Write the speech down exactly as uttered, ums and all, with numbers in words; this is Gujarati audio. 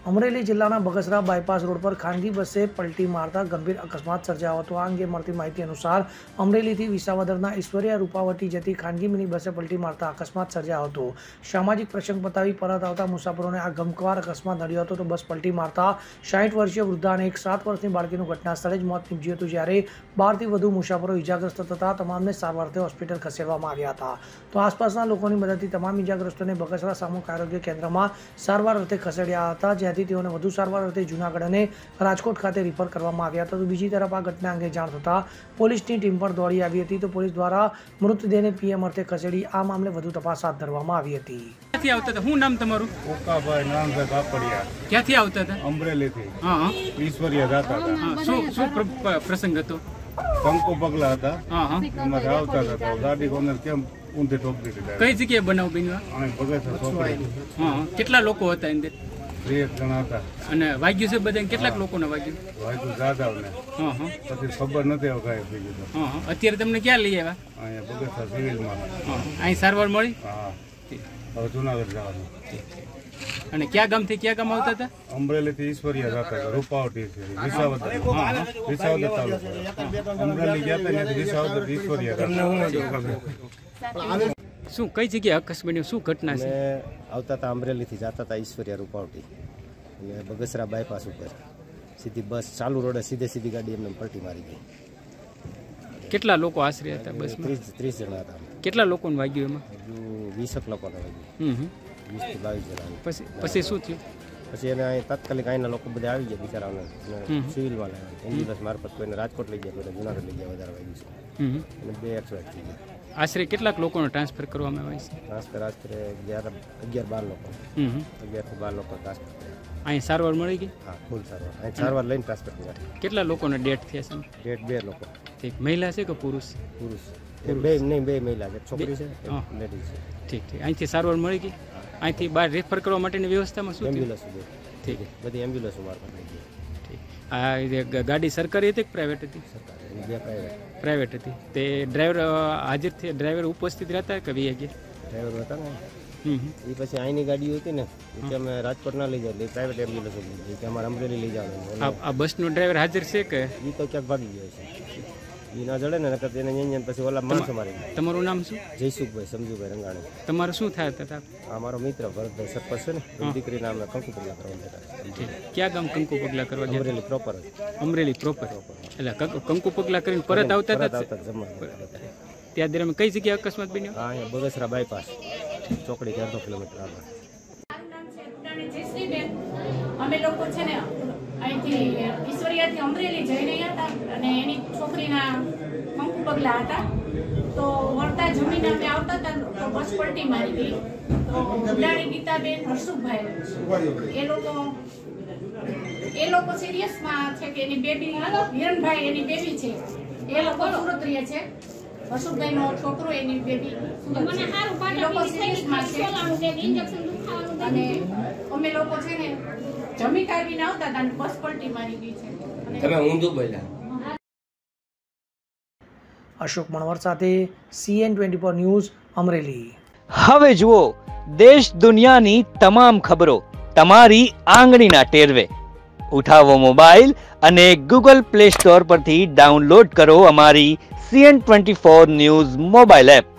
અમરેલી જિલ્લાના બગસરા બાયપાસ રોડ પર ખાનગી બસે પલટી મારતા ગંભીર અકસ્માત સર્જાયો હતો। આ અંગે મળતી માહિતી અનુસાર અમરેલીથી વિસાવદરના ઈશ્વરિયા રૂપાવટી જતી ખાનગી મિની બસે પલટી મારતા અકસ્માત સર્જાયો હતો। સામાજિક પ્રસંગ પતાવી પરત આવતા મુસાફરોને આ ગમખ્વાર અકસ્માત નડ્યો હતો તો બસ પલટી મારતા સાઠ વર્ષીય વૃદ્ધા અને એક સાત વર્ષની બાળકીનું ઘટના સ્થળે જ મોત નીપજ્યું હતું, જ્યારે બારથી વધુ મુસાફરો ઇજાગ્રસ્ત થતા તમામને સારવારથી હોસ્પિટલ ખસેડવામાં આવ્યા હતા। તો આસપાસના લોકોની મદદથી તમામ ઇજાગ્રસ્તોને બગસરા સામૂહિક આરોગ્ય કેન્દ્રમાં સારવાર અર્થે ખસેડ્યા હતા, જ્યાંથી તેઓને વધુ સારવાર અર્થે જૂનાગઢ અને રાજકોટ ખાતે રિફર કરવામાં આવ્યા હતા। તો બીજી તરફ આ ઘટના અંગે જાણ થતાં પોલીસની ટીમ પણ દોડી આવી હતી। તો પોલીસ દ્વારા મૃતદેહને પીએમ અર્થે ખસેડી આ મામલે વધુ તપાસ હાથ ધરવામાં આવી હતી। ક્યાંથી આવતા હતા? શું નામ તમારું? ઓકાભાઈ નામભાઈ કાપડિયા। ક્યાંથી આવતા હતા? અમરેલીથી। હા, ઈશ્વરિયા જતા હતા। હા, શું શું પ્ર- પ્રસંગ હતો? કંકુ પગલા હતા, હા હા, એમાંથી આવતા હતા તો ગાડી કોને કેમ ઊંધી ઠોકી દીધી। કઈ જગ્યાએ બનાવ બન્યો? અને બગસરા છોકરી હા, કેટલા લોકો હતા અંદર? બે એક જણા હતા। અને વાગ્યું છે બધાને? કેટલાક લોકોને વાગ્યું? વાયુ જાદવને હા હા, પછી ખબર નથી હવે કાંઈ થઈ ગયું। હા હા, અત્યારે તમને ક્યાં લઈ આવ્યા? અહીંયા બગસરા સિવિલમાં। હા, અહીં સારવાર મળી? હા, હવે જુનાગઢ જવાનું। અને ક્યાં ગામથી ક્યાં ગામ આવતા હતા? અમરેલીથી ઈશ્વરિયા જતા હતા, રૂપાવટી છે વિસાવદર, વિસાવદર તાલુકો। અમરેલી ગયા હતા ત્યાંથી વિસાવદર ઈશ્વરિયા ગયા। શું કઈ જગ્યાએ અકસ્માત બન્યો? શું ઘટના છે? આવતા હતા અમરેલીથી જતા હતા ઈશ્વરિયા રૂપાવટી અને બગસરા બાયપાસ ઉપર સીધી બસ ચાલુ રોડે સીધે સીધી ગાડી એમને પલટી મારી ગઈ। કેટલા લોકો આશરે હતા બસમાં? ત્રીસ ત્રીસ જણા હતા। કેટલા લોકોને વાગ્યું એમાં? હજુ વીસક લોકોને વાગ્યું, હમ હમ. વીસ થી બાવીસ જણા। પછી પછી શું થયું? પછી એને અહીં તાત્કાલિક અહીંના લોકો બધા આવી ગયા બિચારાઓને સિવિલમાં લાવ્યા, એમ્બ્યુલન્સ મારફત કોઈને રાજકોટ લઈ ગયા, કોઈને જુનાગઢ લઈ ગયા, વધારે વાગ્યું છે હમ હમ. અને બે એક્સપાયર થઈ ગયા। આશરે કેટલાક લોકોને ટ્રાન્સફર કરવામાં આવે છે? ટ્રાન્સફર આશરે અગિયાર અગિયાર બાર લોકો, હમ હમ. અગિયારથી બાર લોકો ટ્રાન્સફર કર્યા। અહીં સારવાર મળી ગઈ? હા, ફૂલ સારવાર, અહીં સારવાર લઈને ટ્રાન્સફર કર્યા। કેટલા લોકોને ડેથ થયા છે? ડેટ બે લોકો, ઠીક, મહિલા છે કે પુરુષ? પુરુષ બે નહીં, બે મહિલા છે, છોકરી છે, હા. લેડીઝ છે। ઠીક ઠીક, અહીંથી સારવાર મળી ગઈ? અહીંથી બહાર રેફર કરવા માટેની વ્યવસ્થામાં શું થયું? એમ્બ્યુલન્સ બે, ઠીક બધી એમ્બ્યુલન્સ મારફત લઈ ગઈ। ઠીક, આ જે ગાડી સરકારી હતી કે પ્રાઇવેટ હતી? સરકાર બે પ્રાઇવેટ પ્રાઇવેટ હતી। તે ડ્રાઈવર હાજર થયા? ડ્રાઈવર ઉપસ્થિત રહેતા કે વી ગયા? ડ્રાઈવર હતા ને, હમ હમ. એ પછી અહીંની ગાડીઓ હતી ને એ કે અમે રાજકોટ ના લઈ જાય, પ્રાઇવેટ એમ્બ્યુલન્સ લઈ જાય કે અમારે અમરેલી લઈ જવાનું। આ આ બસનો ડ્રાઈવર હાજર છે કે? એ તો ક્યાંક ભાગી ગયો છે, એ ના જડે ને નકર એને અહીંયા પછી ઓલા માણસો મારી ગયા। તમારું નામ શું? જયસુખભાઈ સમજુભાઈ રંગાણી। તમારું શું થાય હતા? આ મારો મિત્ર ભરતભાઈ સરપંચ છે ને, એની દીકરીના અમે કંકુ પગલા કરવા જતા। ઠીક, ક્યાં ગામ કંકુ પગલા કરવા ગયા? અમરેલી પ્રોપર જ, અમરેલી પ્રોપર। એટલે કંકુ- કંકુ પગલા કરીને પરત આવતા પરત હતા? આવતા જમવા ત્યાં દરમિયાન કઈ જગ્યાએ અકસ્માત બન્યો? હા, અહીંયા બગસરા બાયપાસ ચોકડી અડધો કિલોમીટર આગળ। મારું નામ છે ઉડાણી જયશ્રીબેન। અમે લોકો છે ને અહીંથી ઈશ્વરિયાથી અમરેલી જઈ રહ્યા હતા અને એની છોકરીના કંકુ પગલા હતા, તો વળતા જમીને અમે આવતા હતા તો બસ પલટી મારી ગઈ। તો ઉડાણી ગીતાબેન, હર્ષુભાઈ એ લોકો એ લોકો સિરિયસમાં છે કે એની બેબી હિરણભાઈ એની બેબી છે, એ લોકો સુરત રહે છે। હર્ષુભાઈ નો છોકરો એની બેબી સુરત છે, એ લોકો સિરિયસમાં છે। અને અમે લોકો છે ને જમી કાઢીને આવતા હતા અને બસ પલટી મારી ગઈ છે। તમે ઊંધું બોલ્યા। અશોક મણવર સાથે C N twenty four news Amreli. હવે જુઓ દેશ દુનિયાની તમામ ખબરો તમારી આંગળીના ટેરવે। ઉઠાવો મોબાઈલ અને ગૂગલ પ્લે સ્ટોર પરથી ડાઉનલોડ કરો અમારી C N twenty four news mobile app.